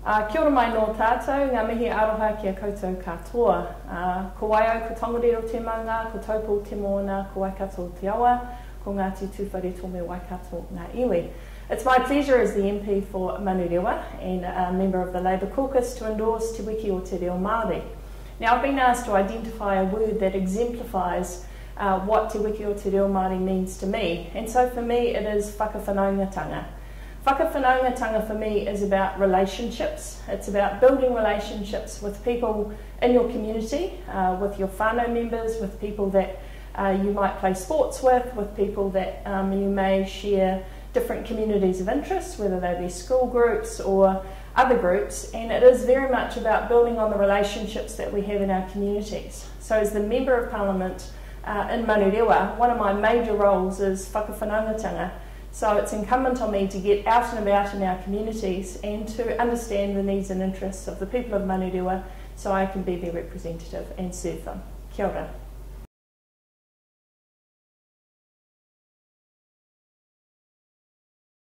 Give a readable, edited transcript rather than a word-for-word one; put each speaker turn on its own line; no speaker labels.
Kia ora mai no tātou, ngā mihi aroha ki a koutou katoa. Ko waio, ko tongariro te maunga, ko taupō te mōna, ko Waikato te awa, ko Ngāti Tūwhare tōme Waikato ngā iwi. It's my pleasure as the MP for Manurewa and a member of the Labour caucus to endorse Te Wiki o Te Reo Māori. Now I've been asked to identify a word that exemplifies what Te Wiki o Te Reo Māori means to me, and so for me it is whakawhanaungatanga. Whakawhanaungatanga for me is about relationships. It's about building relationships with people in your community, with your whānau members, with people that you might play sports with people that you may share different communities of interest, whether they be school groups or other groups, and it is very much about building on the relationships that we have in our communities. So as the Member of Parliament in Manurewa, one of my major roles is whakawhanaungatanga. So it's incumbent on me to get out and about in our communities and to understand the needs and interests of the people of Manurewa so I can be their representative and serve them. Kia ora.